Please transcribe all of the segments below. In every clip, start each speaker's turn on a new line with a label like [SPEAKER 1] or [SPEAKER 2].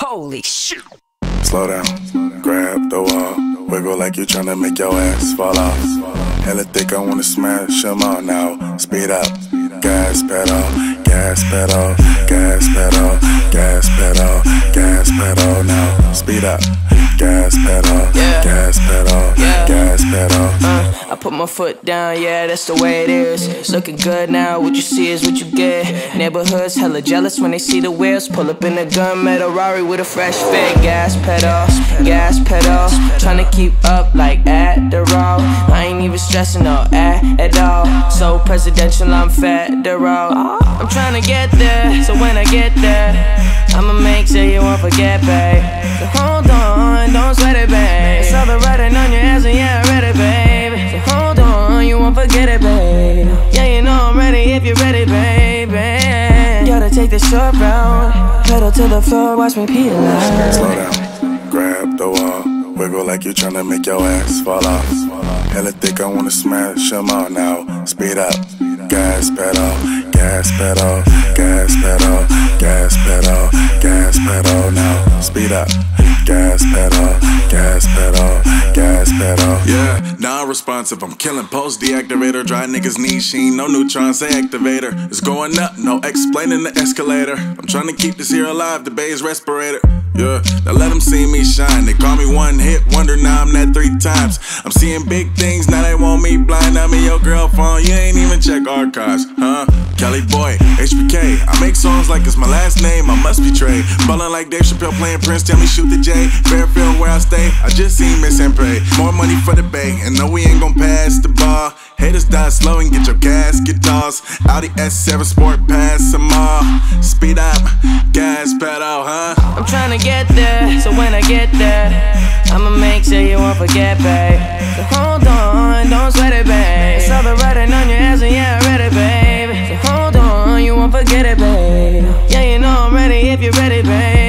[SPEAKER 1] Holy shit.
[SPEAKER 2] Slow down, grab the wall, wiggle like you're tryna make your ass fall off. Hella thick, I wanna smash them all now. Speed up, gas pedal, gas pedal, gas pedal, gas pedal, gas pedal now. Speed up, gas pedal, gas pedal, gas pedal.
[SPEAKER 1] I put my foot down, yeah, that's the way it is. Looking good now, what you see is what you get. Neighborhoods hella jealous when they see the wheels. Pull up in a gunmetal Rari with a fresh fit. Gas pedal, tryna keep up like Adderall. I ain't even stressing no at all. So presidential, I'm federal. I'm tryna get there, so when I get there, I'ma make sure you won't forget, babe. So hold on, don't sweat it, babe. It's all the writing on your ass and yeah, I read it, babe. So hold on, you won't forget it, babe. Yeah, you know I'm ready if you're ready, baby. Gotta take the short route, pedal to the floor, watch me peel out.
[SPEAKER 2] Slow down, grab the wall, wiggle like you're tryna make your ass fall off. Hella thick, I wanna smash them all now. Speed up, gas pedal, gas pedal, gas pedal, gas pedal, gas pedal now. Speed up, gas pedal, gas pedal, gas pedal.
[SPEAKER 3] Yeah, non-responsive, I'm killing post deactivator. Dry niggas need sheen, no neutron, say activator. It's going up, no explaining the escalator. I'm trying to keep this here alive, the bay's respirator. Yeah, now let them see me shine. They call me one hit wonder, now I'm that 3 times. I'm seeing big things, now they want me blind. I'm in your girl phone, you ain't even check archives, huh? Kelly Boy, HBK, I make songs like it's my last name, I must be Trey. Ballin' like Dave Chappelle playing Prince, tell me shoot the J. Fairfield where I stay, I just seen Miss and pray. More money for the bay, and no we ain't gon' pass the ball. Haters die slow and get your casket tossed. Audi S7 Sport, pass them all. Speed up, gas pedal, huh?
[SPEAKER 1] I'm tryna get there, so when I get there, I'ma make sure you won't forget, babe. So hold on, don't sweat it, babe. It's all the writing on your ass and yeah, I read it, babe. So hold on, you won't forget it, babe. Yeah, you know I'm ready if you're ready,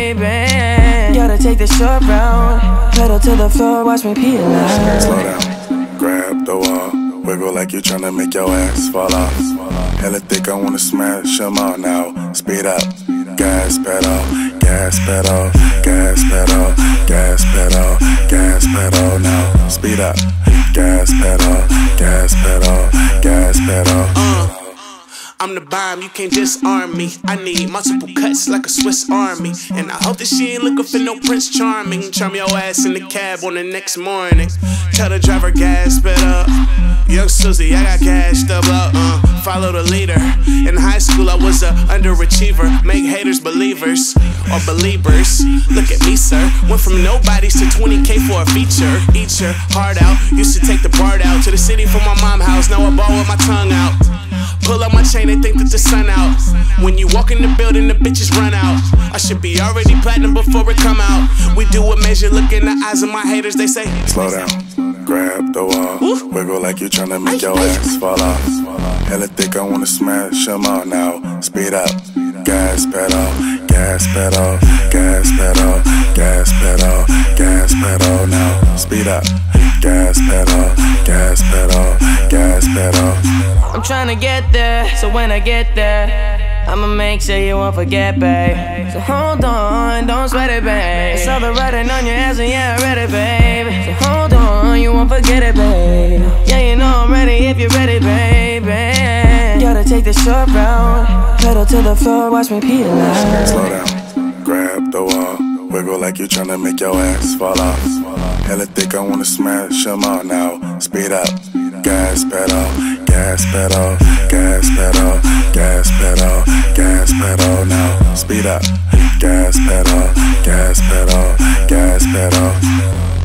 [SPEAKER 1] baby. Gotta take the short route, pedal to the floor, watch me peel out.
[SPEAKER 2] Slow down, grab the wall, wiggle like you're tryna make your ass fall off. Hella thick, I wanna smash them all now. Speed up, gas pedal, gas pedal, gas pedal, gas pedal, gas pedal now. Speed up, gas pedal, gas pedal, gas pedal.
[SPEAKER 4] I'm the bomb, you can't disarm me. I need multiple cuts like a Swiss Army. And I hope that she ain't looking for no Prince Charming. Charm your ass in the cab on the next morning. Tell the driver gas pedal. Young Susie, I got cash to blow. Follow the leader. In high school I was a underachiever. Make haters believers or believers. Look at me, sir. Went from nobodies to 20K for a feature. Eat your heart out. Used to take the BART out to the city from my mom's house. Now I ball with my tongue out. Pull up my chain, they think that the sun out. When you walk in the building, the bitches run out. I should be already platinum before it come out. We do a measure, look in the eyes of my haters, they say
[SPEAKER 2] slow down, grab the wall, wiggle like you're tryna make your ass fall off. Hella thick, I wanna smash them all now. Speed up, gas pedal, gas pedal, gas pedal, gas pedal, gas pedal now. Speed up, gas pedal, gas pedal, gas pedal.
[SPEAKER 1] I'm tryna get there, so when I get there, I'ma make sure you won't forget, babe. So hold on, don't sweat it, babe. It's all the writing on your ass and yeah, I read it, babe. So hold on, you won't forget it, babe. Yeah, you know I'm ready if you're ready, baby. Gotta take the short route, pedal to the floor, watch me peel out.
[SPEAKER 2] Slow down, grab the wall, wiggle like you're tryna make your ass fall off. Hella thick, I wanna smash them all now. Speed up, gas pedal, gas pedal, gas pedal, gas pedal, gas pedal now. Speed up, gas pedal, gas pedal, gas pedal.